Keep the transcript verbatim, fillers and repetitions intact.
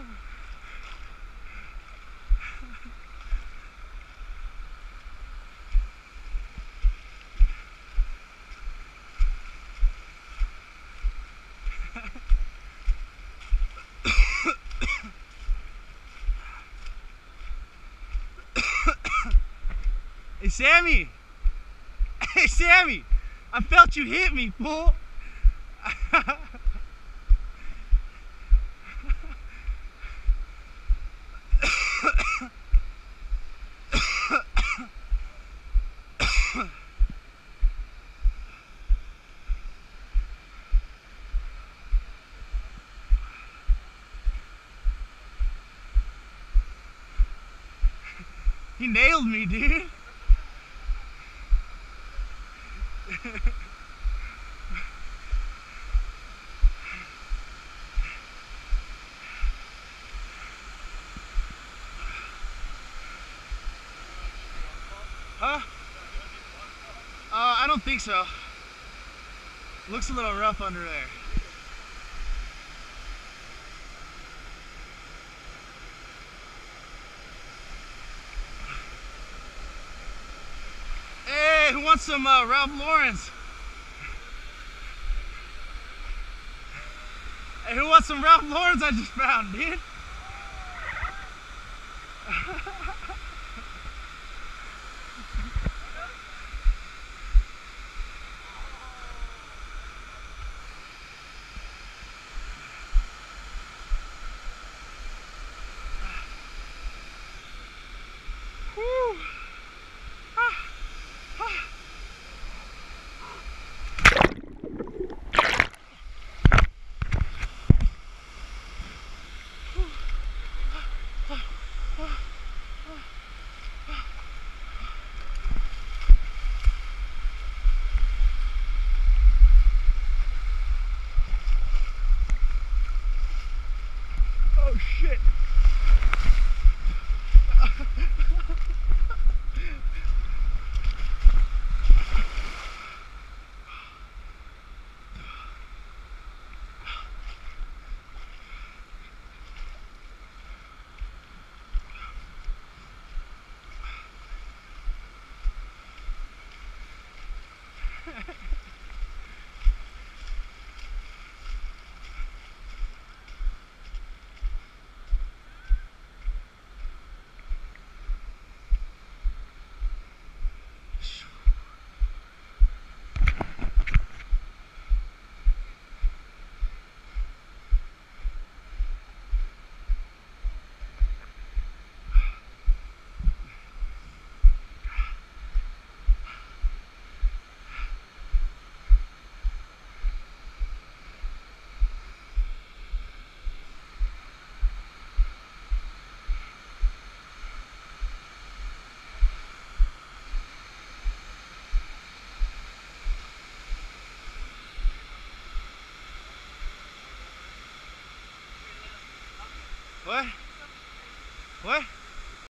Hey Sammy! Hey Sammy! I felt you hit me, fool! He nailed me, dude! Huh? Uh, I don't think so. Looks a little rough under there. Hey, who wants some uh, Ralph Lauren's? Hey, who wants some Ralph Lauren's I just found, dude? Whew. Ah. Ah. Oh shit. What? What?